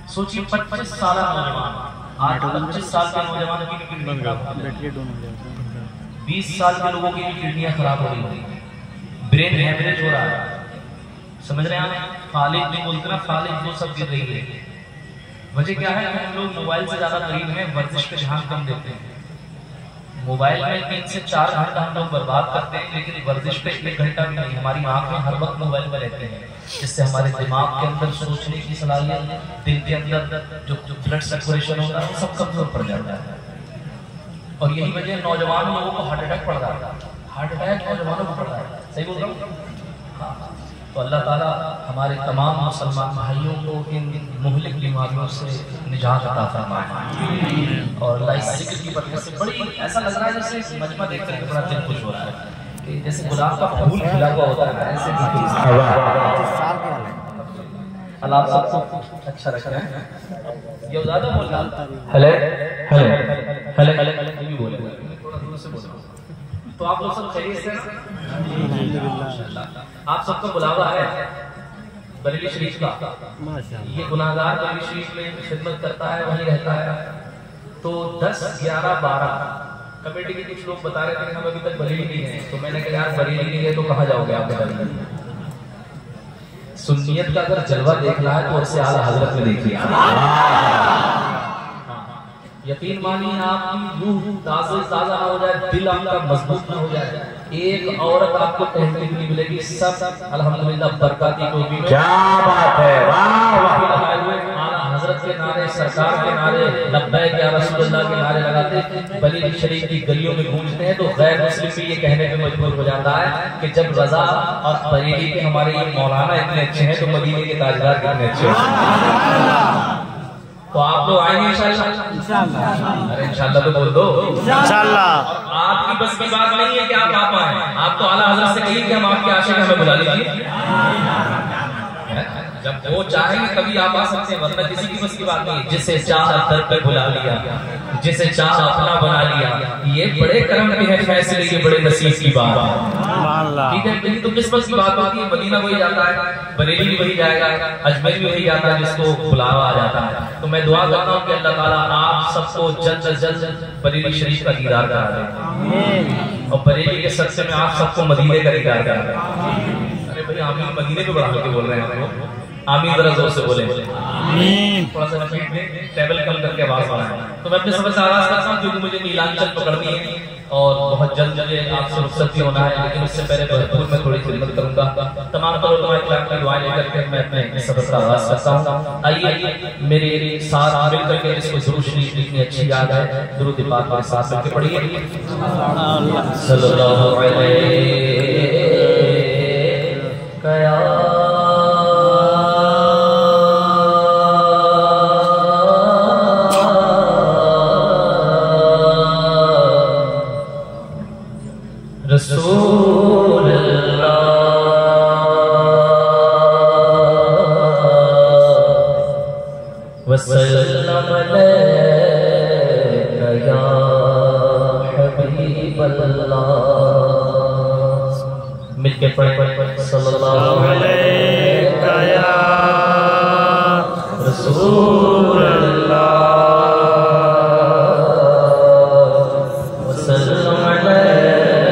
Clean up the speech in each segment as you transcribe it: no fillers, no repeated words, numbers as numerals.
سوچیے 25 سالہ نوجوان، آج 25 سال کے نوجوان کی کڈنی خراب ہو رہی ہے، 20 سال کے لوگوں کی کڈنیاں خراب ہو رہی ہیں، برین ہیمریج ہو رہا ہے. سمجھ رہے ہیں آپ؟ فالج جو بولتے ہیں نا، فالج وہ سب گر رہی ہے. وجہ کیا ہے؟ ہم لوگ موبائل سے زیادہ قریب ہیں، ورزش پہ دھیان کم دیتے ہیں. موبائل میں 3 سے 4 گھنٹہ ہم لوگ برباد کرتے ہیں، لیکن ورزش پہ 1 گھنٹہ بھی نہیں. ہماری آنکھیں ہر وقت موبائل میں رہتے ہیں، جس سے ہمارے دماغ کے اندر سوچنے کی صلاحیت، دل کے اندر جو بلڈ سرکولیشن ہوتا ہے وہ سب کمزور پڑ جاتا ہے. اور یہی وجہ نوجوان لوگوں کو ہارٹ اٹیک پڑ رہا ہے. ہارٹ اٹیک نوجوانوں کو پڑ رہا ہے. صحیح بول رہا ہوں؟ تو اللہ تعالیٰ ہمارے تمام مسلمان بھائیوں کو ان مہلک بیماریوں سے نجات عطا فرمائے. اور اللہ اس ذکر کی برکت سے بڑی ایسا لگ رہا ہے جیسے مجمع دیکھ کر کے بڑا دل خوش ہو رہا ہے کہ جیسے گلاب کا پھول کھلا ہوا ہوتا ہے ایسے. اللہ آپ سب کو اچھا رکھ رہے ہیں. یہ زیادہ بول رہا ہے بولے تھوڑا دور سے بولو. تو آپ لوگ سب خیریت سے آپ سب کا بلاوا ہے بریلی شریف کا. یہ گناہگار بریلی شریف میں خدمت کرتا ہے، وہیں رہتا ہے. تو 10، 11، 12 کمیٹی کے کچھ لوگ بتا رہے تھے کہ ہم ابھی تک بریلی نہیں ہیں. تو میں نے کہا یار بریلی نہیں ہے تو کہاں جاؤ گے آپ؟ سنیت کا اگر جلوہ دیکھنا ہے تو اس سے اعلیٰ حضرت میں دیکھیے. یقین مانیے آپ کی روح تازہ نہ ہو جائے، دل آپ کا مضبوط نہ ہو جائے، ایک عورت آپ کو کہنے کے لیے ملے گی سب الحمدللہ برکاتی ٹوپی میں. کیا بات ہے، واہ واہ. اعلیٰ حضرت کے نعرے، سرکار کے نعرے، لبیک یا رسول اللہ کے نعرے لگاتے بریلی شریف کی گلیوں میں گونجتے ہیں. تو غیر مسلم بھی یہ کہنے پہ مجبور ہو جاتا ہے کہ جب رضا اور بریلی کے ہمارے یہ مولانا اتنے اچھے ہیں تو مدینے کے تاجدار کتنے اچھے ہیں. تو آپ لوگ آئیں گے انشاءاللہ؟ ارے انشاءاللہ تو بول دو. انشاءاللہ. آپ کی بس کی بات نہیں ہے کہ آپ آئیں. آپ تو اعلیٰ حضرت سے کہیے کہ ہم آپ کے عاشق ہیں، ہمیں بلا لیجیے. جب وہ چاہیں گے کبھی آپ آ سکتے ہیں، ورنہ کسی کی بس کی بات نہیں. جسے چاہ در پہ بلا لیا، جسے چاہ اپنا بنا لیا. یہ بڑے کرم کے ہیں فیصلے، یہ بڑے نصیب کی بات ہے. ٹھیک ہے، تو قسمت کی بات ہوتی ہے. مدینہ وہی جاتا ہے، بریلی بھی وہی جائے گا، اجمیر بھی وہی جاتا ہے جس کو بلاوا آ جاتا ہے. تو میں دعا کرتا ہوں کہ اللہ تعالیٰ آپ سب کو جلد از جلد بریلی شریف کا دیدار کرا دے، اور بریلی کے صدقے میں آپ سب کو مدینے کا دیدار کرا دے. ارے بھائی آمین مدینے کو بڑھا کے بول رہے ہیں آپ لوگ. آمین ذرا زور سے بولیں. تھوڑا سا ٹیبل کم کر کے آواز بڑھائیں. تو میں اپنے سفر سے آغاز کرتا ہوں کیونکہ مجھے نیلانچل پکڑنی ہے اور بہت جلد مجھے آپ سے رخصت بھی ہونا ہے. لیکن اس سے پہلے بھرپور میں تھوڑی خدمت کروں گا. تمام علماء کرام کی دعائیں لے کر کے میں اپنے سفر کا آغاز کرتا ہوں. آئیے میرے ساتھ مل کر کے جس کو ضرور شریف اتنی اچھی یاد ہے درود پاک میرے ساتھ مل کے پڑھیے. صلی اللہ علیہ رسول اللہ وسلم علیکہ یا حبیب اللہ. مل کے پڑھیں صلی اللہ علیکہ یا رسول اللہ وسلم علیکہ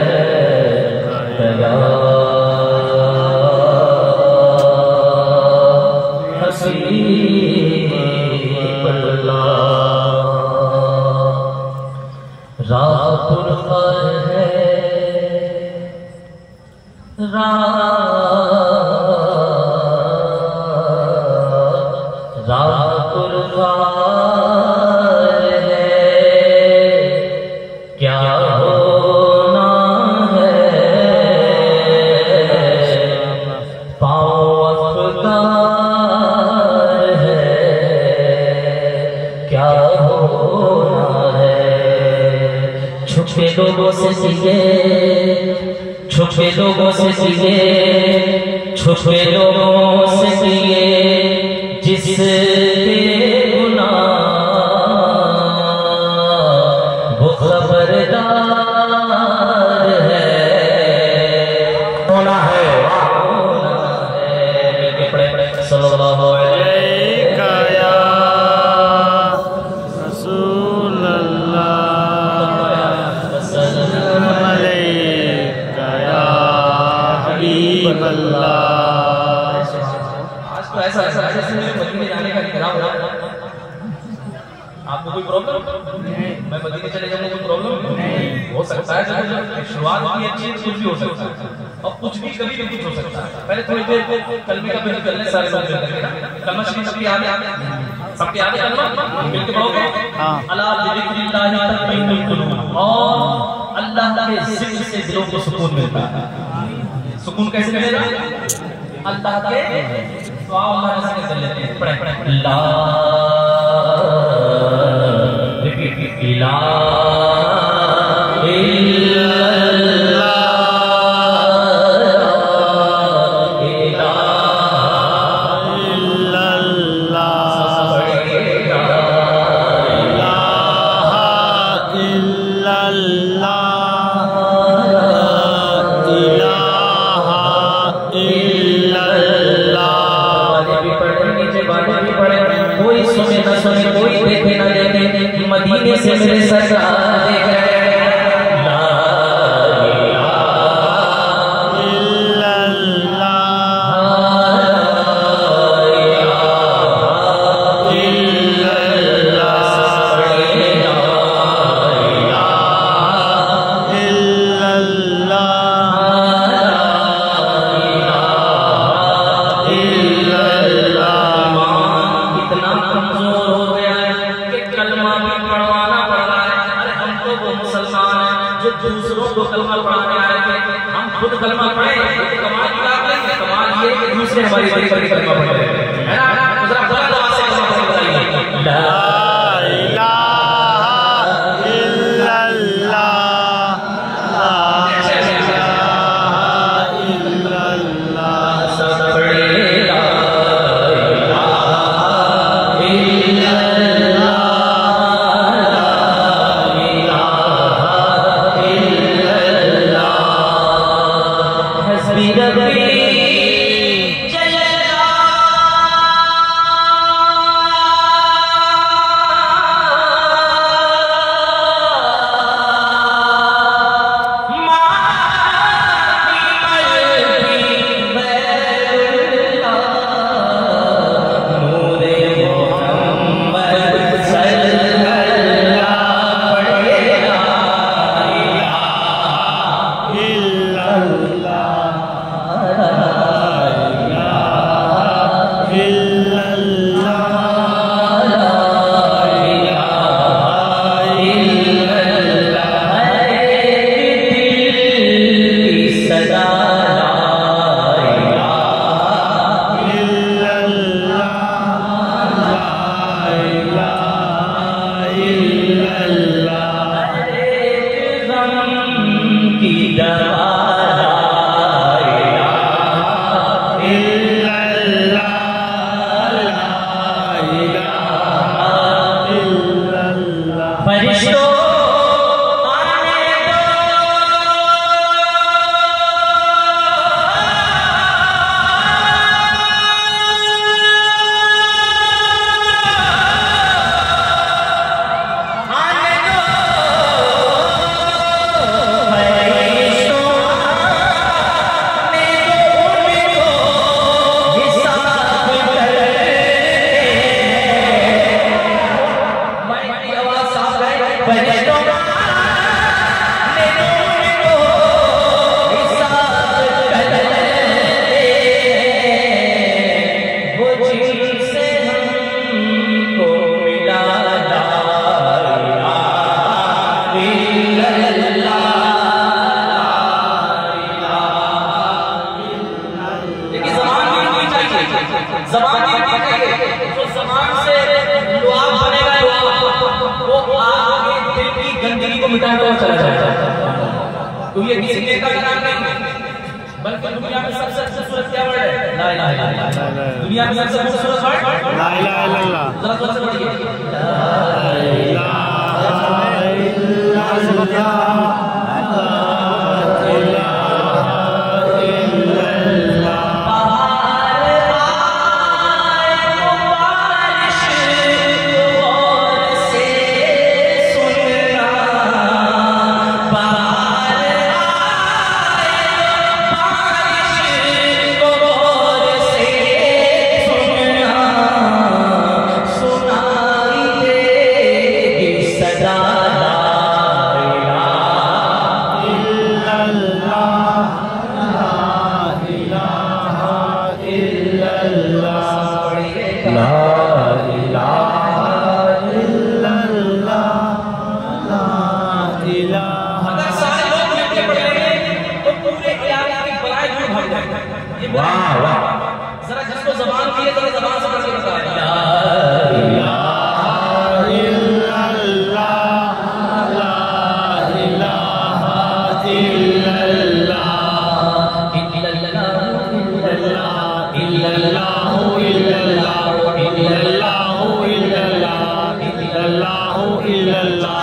لوگوں سے سیکھے، چھپے لوگوں سے سیکھے، چھپے لوگوں سے سیکھے جس کے گناہ وہ خبردار ہے. ہونا ہے صلی اللہ علیہ لگ رہا ہے جیسے مجھے مدینے جانے کا انقرار ہو رہا ہے. آپ کو کوئی پرابلم؟ میں مدینے چلے جاؤں کوئی پرابلم ہو سکتا ہے. جب شروعات کی اچھی کچھ بھی ہو سکتا ہے اور کچھ بھی کبھی بھی کچھ ہو سکتا ہے. پہلے تھوڑی دیر کلمے کا پڑھ کر لیں سارے لوگ مل کر کے. کلمہ شریف سب کے یاد ہے؟ سب کے یاد ہے کلمہ؟ مل کے پڑھو گے. الا بذکر اللہ تطمئن القلوب. اور اللہ کے ذکر سے دلوں کو سکون ملتا ہے. سکون کیسے ملے گا؟ اللہ کے دعا اللہ سے کر لیتے ہیں. پڑھیں لا الہ مدینے سے میرے سرکار دیکھ رہے ہیں. لا الہ الا اللہ الا اللہ. اتنا کمزور ہو گیا ہے کہ کلمہ بھی پڑھوانا پڑ رہا ہے. ارے ہم تو وہ مسلمان ہیں جو دوسروں کو کلمہ پڑھانے آئے تھے. ہم خود کلمہ پڑھیں کمال کی بات نہیں ہے. کمال یہ کہ دوسرے ہماری بڑی بڑی کلمہ پڑھ رہے ہیں. ہے نا؟ ذرا بلند آواز سے کلمہ پڑھائیے. لا الہ الا اللہ زبان یہ کہیے جو زبان سے لعاب بنے گا لعاب وہ آگے دل کی گندگی کو مٹاتا ہوا چلا جائے گا. تو یہ کسی نیتا کا نام نہیں بلکہ دنیا میں سب سے خوبصورت کیا ورڈ ہے؟ لا الہ الا اللہ. دنیا میں سب سے خوبصورت ورڈ لا الہ الا اللہ. ذرا زور سے پڑھیے لا الہ الا اللہ. لا الہ الا اللہ لا الہ. اگر سارے لوگ مل کے پڑھ لیں گے تو پورے علاقے کی بلائیں دور بھاگ جائیں گے. واہ واہ. ذرا جس کو زبان کی ہے ذرا زبان سے پڑھ کے بتائیں. لا الہ الا اللہ لا الہ الا اللہ الا اللہ الا اللہ الا اللہ الا اللہ الا اللہ الا اللہ الا اللہ.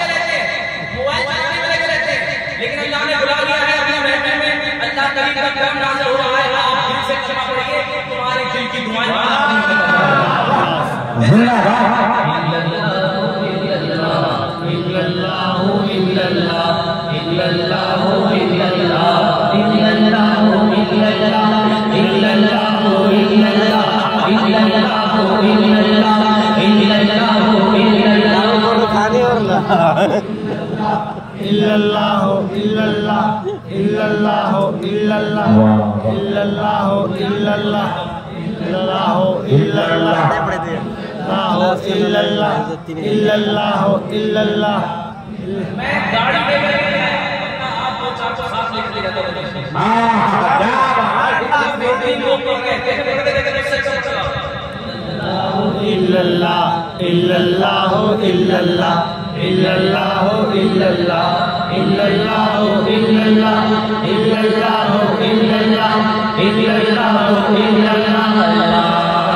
لیکن اللہ نے بلا دیا ہے اپنے محفل میں. اللہ کریم کا کرم نازل ہو رہا ہے. آپ دل سے کلمہ پڑھیے تمہارے دل کی دعائیں زندہ باد. الا اللہ الا اللہ الا اللہ الا اللہ الا اللہ الا اللہ الا اللہ الا اللہ الا اللہ الا اللہ الا اللہ الا اللہ الا اللہ کھانے اور الا اللہ الا اللہ الا اللہ الا اللہ الا اللہ الا اللہ الا اللہ الا اللہ الا اللہ الا اللہ. میں گاڑی میں بیٹھا آپ کو 400 ساتھ لے کے جاتا ہوں. ہاں آپ بیٹھیں لوگ کو کہتے ہیں الا اللہ الا اللہ الا اللہ الا اللہ الا اللہ الا اللہ الا اللہ الا اللہ الا اللہ الا اللہ الا اللہ.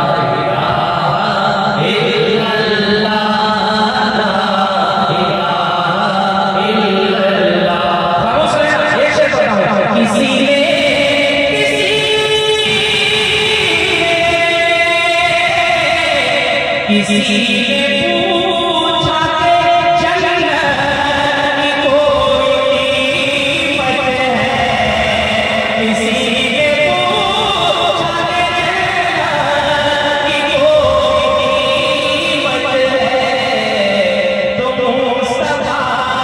کسی نے پوچھا کہ جنت کی کوئی قیمت ہے. کسی نے پوچھا کہ جنت کی کوئی قیمت ہے. تم مصطفیٰ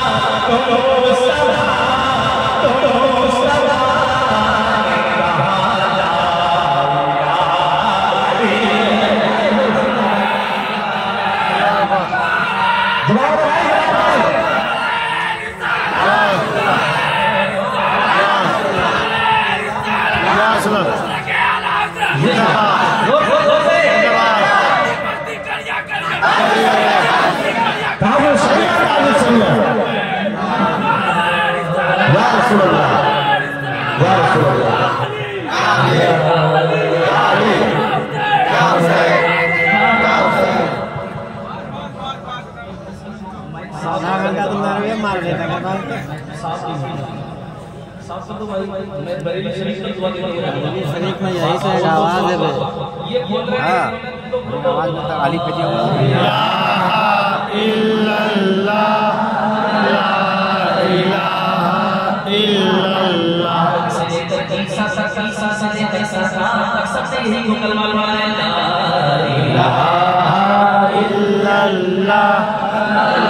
شریف میں یہی سے آواز ہے. ہاں آواز میں علی پہ لا الہ الا اللہ سے لے کر عیسیٰ سے لے کر سب سے یہی کلمہ پڑھا ہے. لا الہ الا اللہ